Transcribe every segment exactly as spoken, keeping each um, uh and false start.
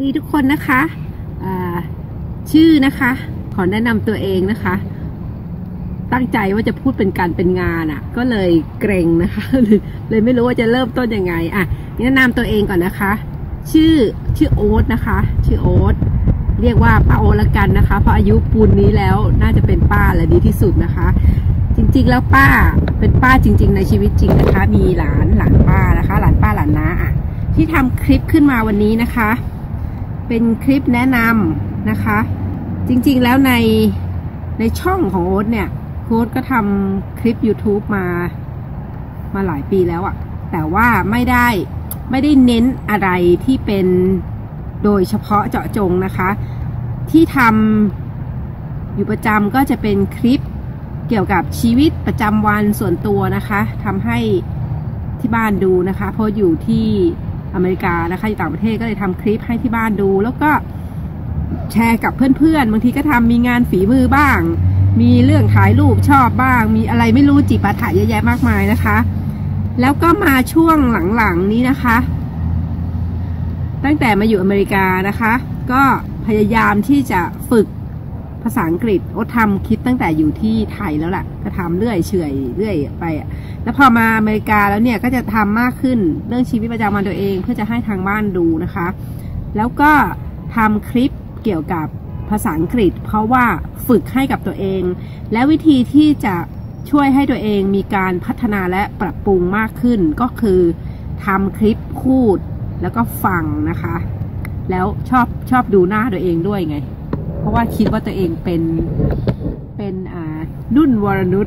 ดีทุกคนนะคะชื่อนะคะขอแนะนำตัวเองนะคะตั้งใจว่าจะพูดเป็นการเป็นงานอ่ะก็เลยเกรงนะคะเลยไม่รู้ว่าจะเริ่มต้นยังไงอ่ะแนะนำตัวเองก่อนนะคะชื่อชื่อโอ๊ตนะคะชื่อโอ๊ตเรียกว่าป้าโอ๊ตละกันนะคะเพราะอายุปูนนี้แล้วน่าจะเป็นป้าแหละดีที่สุดนะคะจริงๆแล้วป้าเป็นป้าจริงๆในชีวิตจริงนะคะมีหลานหลานป้านะคะหลานป้าหลานน้าอ่ะที่ทำคลิปขึ้นมาวันนี้นะคะเป็นคลิปแนะนำนะคะจริงๆแล้วในในช่องของโอ๊ตเนี่ยโอ๊ตก็ทำคลิป YouTube มามาหลายปีแล้วอะแต่ว่าไม่ได้ไม่ได้เน้นอะไรที่เป็นโดยเฉพาะเจาะจงนะคะที่ทำอยู่ประจำก็จะเป็นคลิปเกี่ยวกับชีวิตประจำวันส่วนตัวนะคะทำให้ที่บ้านดูนะคะเพราะอยู่ที่อเมริกานะคะอยู่ต่างประเทศก็เลยทำคลิปให้ที่บ้านดูแล้วก็แชร์กับเพื่อนๆบางทีก็ทำมีงานฝีมือบ้างมีเรื่องถ่ายรูปชอบบ้างมีอะไรไม่รู้จิปาถะเยอะแยะมากมายนะคะแล้วก็มาช่วงหลังๆนี้นะคะตั้งแต่มาอยู่อเมริกานะคะก็พยายามที่จะฝึกภาษาอังกฤษโอ๊ตทำคลิปตั้งแต่อยู่ที่ไทยแล้วล่ะก็ทำเรื่อยเฉยเรื่อยไปอ่ะแล้วพอมาอเมริกาแล้วเนี่ยก็จะทำมากขึ้นเรื่องชีวิตประจำวันตัวเองเพื่อจะให้ทางบ้านดูนะคะแล้วก็ทำคลิปเกี่ยวกับภาษาอังกฤษเพราะว่าฝึกให้กับตัวเองและวิธีที่จะช่วยให้ตัวเองมีการพัฒนาและปรับปรุงมากขึ้นก็คือทำคลิปพูดแล้วก็ฟังนะคะแล้วชอบชอบดูหน้าตัวเองด้วยไงเพราะว่าคิดว่าตัวเองเป็นเป็นอ่านุ่นวรนุช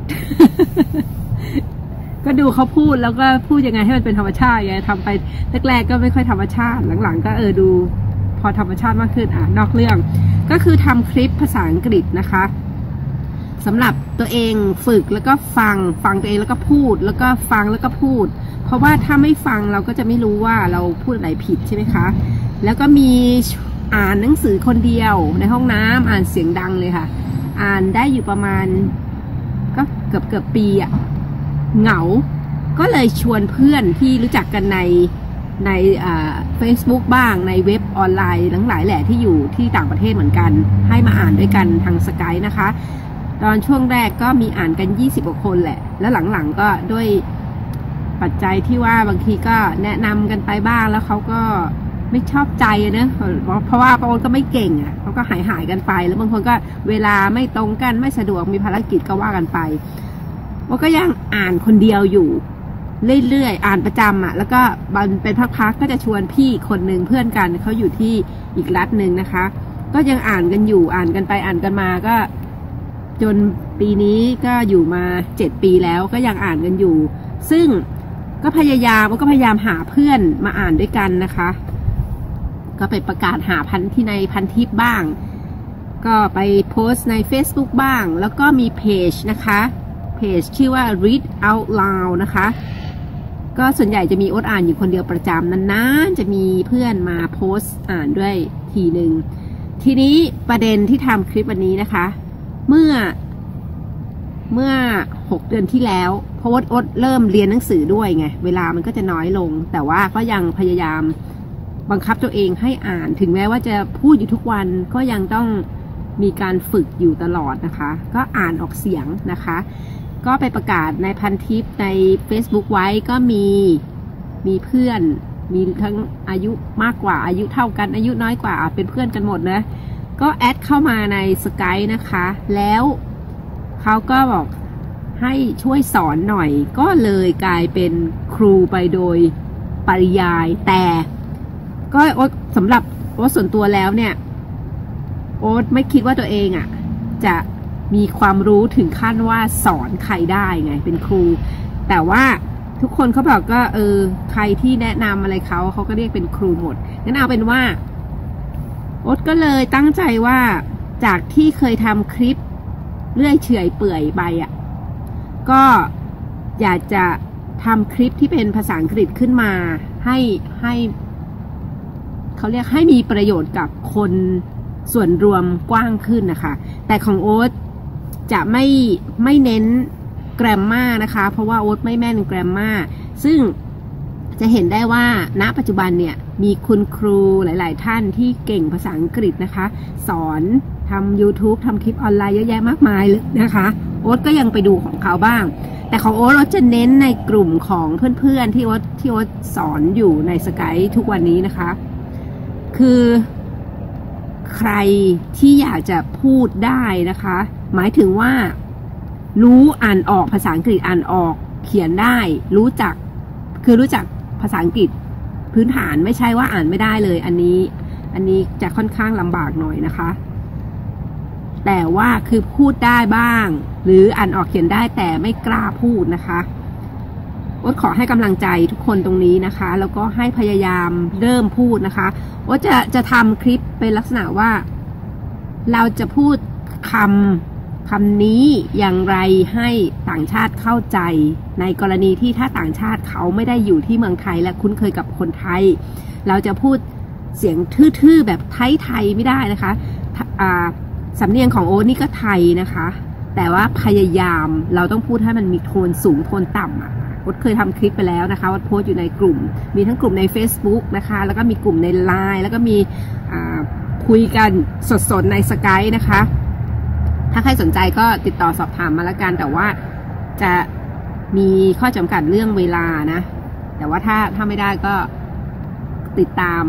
ก็ดูเขาพูดแล้วก็พูดยังไงให้มันเป็นธรรมชาติไงทำไปแรกๆก็ไม่ค่อยธรรมชาติหลังๆก็เออดูพอธรรมชาติมากขึ้นอ่ะนอกเรื่องก็คือทำคลิปภาษาอังกฤษนะคะสำหรับตัวเองฝึกแล้วก็ฟังฟังตัวเองแล้วก็พูดแล้วก็ฟังแล้วก็พูดเพราะว่าถ้าไม่ฟังเราก็จะไม่รู้ว่าเราพูดอะไรผิดใช่ไหมคะแล้วก็มีอ่านหนังสือคนเดียวในห้องน้ำอ่านเสียงดังเลยค่ะอ่านได้อยู่ประมาณก็เกือบเกือบปีอะเหงาก็เลยชวนเพื่อนที่รู้จักกันในในอ่า Facebook บ้างในเว็บออนไลน์ทั้งหลายแหละที่อยู่ที่ต่างประเทศเหมือนกันให้มาอ่านด้วยกันทางสกายนะคะตอนช่วงแรกก็มีอ่านกันยี่สิบกว่าคนแหละแล้วหลังๆก็ด้วยปัจจัยที่ว่าบางทีก็แนะนำกันไปบ้างแล้วเขาก็ไม่ชอบใจนะเพราะว่าบางคนก็ไม่เก่งอ่ะเขาก็หายหายกันไปแล้วบางคนก็เวลาไม่ตรงกันไม่สะดวกมีภารกิจก็ว่ากันไปว่าก็ยังอ่านคนเดียวอยู่เรื่อยๆอ่านประจำอ่ะแล้วก็มันเป็นพักๆก็จะชวนพี่คนหนึ่งเพื่อนกันเขาอยู่ที่อีกรัฐหนึ่งนะคะก็ยังอ่านกันอยู่อ่านกันไปอ่านกันมาก็จนปีนี้ก็อยู่มาเจ็ดปีแล้วก็ยังอ่านกันอยู่ซึ่งก็พยายามก็พยายามหาเพื่อนมาอ่านด้วยกันนะคะก็ไปประกาศหาพันที่ในพันทิปบ้างก็ไปโพสต์ใน Facebook บ้างแล้วก็มีเพจนะคะเพจชื่อว่า read out loud นะคะก็ส่วนใหญ่จะมีโอ๊ตอ่านอยู่คนเดียวประจำนานๆจะมีเพื่อนมาโพสต์อ่านด้วยทีหนึ่งทีนี้ประเด็นที่ทำคลิปวันนี้นะคะเมื่อเมื่อหกเดือนที่แล้วเพราะว่าโอ๊ตเริ่มเรียนหนังสือด้วยไงเวลามันก็จะน้อยลงแต่ว่าก็ยังพยายามบังคับตัวเองให้อ่านถึงแม้ว่าจะพูดอยู่ทุกวันก็ยังต้องมีการฝึกอยู่ตลอดนะคะก็อ่านออกเสียงนะคะก็ไปประกาศในพันทิปใน Facebook ไว้ก็มีมีเพื่อนมีทั้งอายุมากกว่าอายุเท่ากันอายุน้อยกว่าเป็นเพื่อนกันหมดนะก็แอดเข้ามาในสกายนะคะแล้วเขาก็บอกให้ช่วยสอนหน่อยก็เลยกลายเป็นครูไปโดยปริยายแต่ก็โอ๊ตสำหรับโอ๊ตส่วนตัวแล้วเนี่ยโอ๊ตไม่คิดว่าตัวเองอ่ะจะมีความรู้ถึงขั้นว่าสอนใครได้ไงเป็นครูแต่ว่าทุกคนเขาบอกก็เออใครที่แนะนำอะไรเขาเขาก็เรียกเป็นครูหมดงั้นเอาเป็นว่าโอ๊ตก็เลยตั้งใจว่าจากที่เคยทำคลิปเรื่อยเฉยเปื่อยไปอ่ะก็อยากจะทำคลิปที่เป็นภาษาอังกฤษขึ้นมาให้ให้เขาเรียกให้มีประโยชน์กับคนส่วนรวมกว้างขึ้นนะคะแต่ของโอ๊ตจะไม่ไม่เน้นแกรมมานะคะเพราะว่าโอ๊ตไม่แม่นแกรมมาซึ่งจะเห็นได้ว่าณปัจจุบันเนี่ยมีคุณครูหลายๆท่านที่เก่งภาษาอังกฤษนะคะสอนทำ YouTube ทำคลิปออนไลน์เยอะแยะมากมายเลยนะคะโอ๊ตก็ยังไปดูของเขาบ้างแต่ของโอ๊ตเราจะเน้นในกลุ่มของเพื่อนๆที่โอ๊ตที่โอ๊ตสอนอยู่ในสกายทุกวันนี้นะคะคือใครที่อยากจะพูดได้นะคะหมายถึงว่ารู้อ่านออกภาษาอังกฤษอ่านออกเขียนได้รู้จักคือรู้จักภาษาอังกฤษพื้นฐานไม่ใช่ว่าอ่านไม่ได้เลยอันนี้อันนี้จะค่อนข้างลำบากหน่อยนะคะแต่ว่าคือพูดได้บ้างหรืออ่านออกเขียนได้แต่ไม่กล้าพูดนะคะโอ๊ตขอให้กำลังใจทุกคนตรงนี้นะคะแล้วก็ให้พยายามเริ่มพูดนะคะโอ๊ตจะจะทำคลิปเป็นลักษณะว่าเราจะพูดคำคำนี้อย่างไรให้ต่างชาติเข้าใจในกรณีที่ถ้าต่างชาติเขาไม่ได้อยู่ที่เมืองไทยและคุ้นเคยกับคนไทยเราจะพูดเสียงทื่อๆแบบไทยๆไม่ได้นะคะอ่าสำเนียงของโอ๊ตนี่ก็ไทยนะคะแต่ว่าพยายามเราต้องพูดให้มันมีโทนสูงโทนต่ำอ่ะโอ๊ตเคยทำคลิปไปแล้วนะคะโอ๊ตโพสต์อยู่ในกลุ่มมีทั้งกลุ่มใน Facebook นะคะแล้วก็มีกลุ่มใน ไลน์ แล้วก็มีคุยกันสดๆในสกายนะคะถ้าใครสนใจก็ติดต่อสอบถามมาแล้วกันแต่ว่าจะมีข้อจำกัดเรื่องเวลานะแต่ว่าถ้าถ้าไม่ได้ก็ติดตาม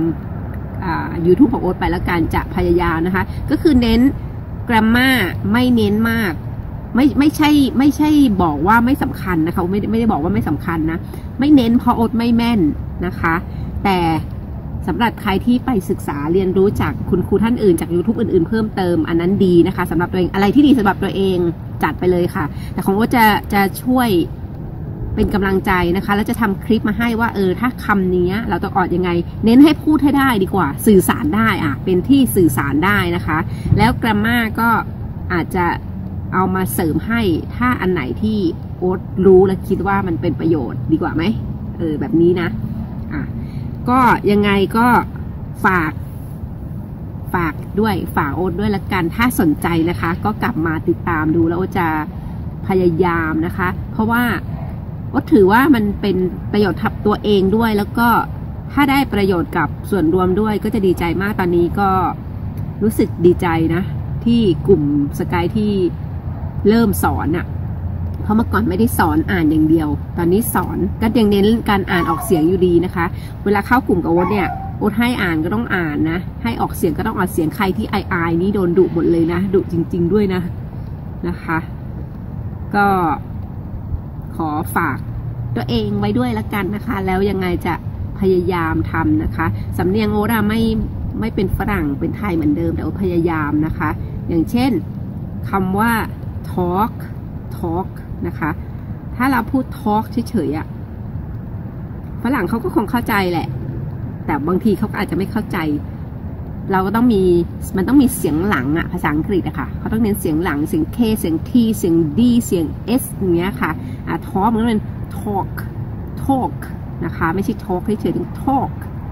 YouTube ของโอ๊ตไปแล้วกันจะพยายามนะคะก็คือเน้น grammar ไม่เน้นมากไม่ไม่ใช่ไม่ใช่บอกว่าไม่สำคัญนะคะไม่ไม่ได้บอกว่าไม่สำคัญนะไม่เน้นเพราะโอ๊ตไม่แม่นนะคะแต่สำหรับใครที่ไปศึกษาเรียนรู้จากคุณครูท่านอื่นจาก YouTube อื่นๆเพิ่มเติมอันนั้นดีนะคะสำหรับตัวเองอะไรที่ดีสำหรับตัวเองจัดไปเลยค่ะแต่ของโอ๊ตจะจะช่วยเป็นกำลังใจนะคะแล้วจะทำคลิปมาให้ว่าเออถ้าคำนี้เราต้องออกยังไงเน้นให้พูดให้ได้ดีกว่าสื่อสารได้อ่ะเป็นที่สื่อสารได้นะคะแล้ว grammar ก็อาจจะเอามาเสริมให้ถ้าอันไหนที่โอ๊ตรู้และคิดว่ามันเป็นประโยชน์ดีกว่าไหมเออแบบนี้นะอ่ะก็ยังไงก็ฝากฝากด้วยฝากโอ๊ตด้วยละกันถ้าสนใจนะคะก็กลับมาติดตามดูแล้วโอ๊ตจะพยายามนะคะเพราะว่าโอ๊ตถือว่ามันเป็นประโยชน์ทับตัวเองด้วยแล้วก็ถ้าได้ประโยชน์กับส่วนรวมด้วยก็จะดีใจมากตอนนี้ก็รู้สึกดีใจนะที่กลุ่มสกายที่เริ่มสอนอะเพราะเมื่อก่อนไม่ได้สอนอ่านอย่างเดียวตอนนี้สอนก็ยังเน้นการอ่านออกเสียงอยู่ดีนะคะเวลาเข้ากลุ่มกับโอ๊ตเนี่ยโอ๊ตให้อ่านก็ต้องอ่านนะให้ออกเสียงก็ต้องออกเสียงใครที่ไอไอนี่โดนดุหมดเลยนะดุจริงๆด้วยนะนะคะก็ขอฝากตัวเองไว้ด้วยละกันนะคะแล้วยังไงจะพยายามทำนะคะสำเนียงโอ๊ตไม่ไม่เป็นฝรั่งเป็นไทยเหมือนเดิมแต่โอ๊ตพยายามนะคะอย่างเช่นคำว่า talk talk นะคะถ้าเราพูด talk เฉยๆอะฝรั่งเขาก็คงเข้าใจแหละแต่บางทีเขาอาจจะไม่เข้าใจเราก็ต้องมีมันต้องมีเสียงหลังอะภาษาอังกฤษอะค่ะเขาต้องเน้นเสียงหลังเสียง K เสียง T เสียง D เสียง S อย่างเงี้ยค่ะอ่ะ talk มันก็เป็น talk talk นะคะไม่ใช่ talk เฉยๆ talk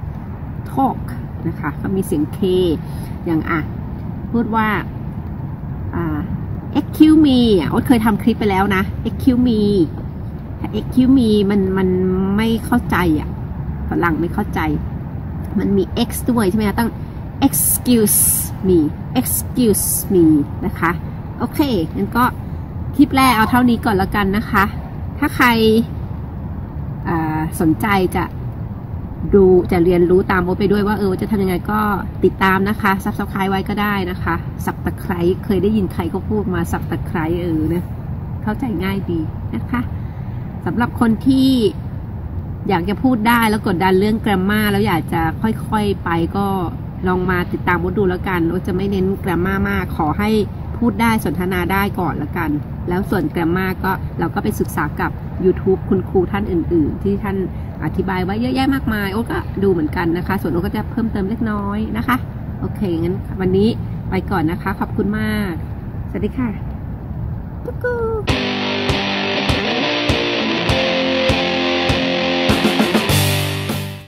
talk นะคะก็มีเสียง K อย่างอ่ะพูดว่าอ่าexcuse me อ่ะโอ๊ตเคยทำคลิปไปแล้วนะ excuse me excuse me มันมันไม่เข้าใจอ่ะฝรั่งไม่เข้าใจมันมี x ด้วยใช่ไหมต้อง excuse me excuse me นะคะโอเคงั้นก็คลิปแรกเอาเท่านี้ก่อนแล้วกันนะคะถ้าใครสนใจจะดูจะเรียนรู้ตามโอ๊ตไปด้วยว่าเออจะทำยังไงก็ติดตามนะคะ ซับสไครบ์ ไว้ก็ได้นะคะสับตะไคร้เคยได้ยินใครก็พูดมาสับตะไคร้เออนะเข้าใจง่ายดีนะคะสำหรับคนที่อยากจะพูดได้แล้วกดดันเรื่อง grammar แล้วอยากจะค่อยๆไปก็ลองมาติดตามโอ๊ตดูแล้วกันโอ๊ตจะไม่เน้น grammar มากขอให้พูดได้สนทนาได้ก่อนแล้วกันแล้วส่วน grammar ก็เราก็ไปศึกษากับ YouTube คุณครูท่านอื่นๆที่ท่านอธิบายไว้เยอะแยะมากมายโอ๊ตก็ดูเหมือนกันนะคะส่วนโอ๊ตก็จะเพิ่มเติมเล็กน้อยนะคะโอเคงั้นวันนี้ไปก่อนนะคะขอบคุณมากสวัสดีค่ะกุ๊ก